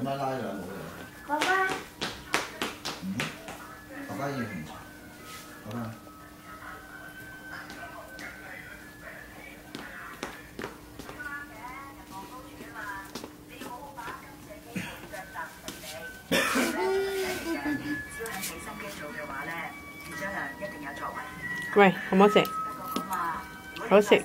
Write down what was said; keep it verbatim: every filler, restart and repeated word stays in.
做乜拉兩老嚟？ 爸爸。 嗯，爸爸要紅茶。好啦。 喂，好唔好食？好食。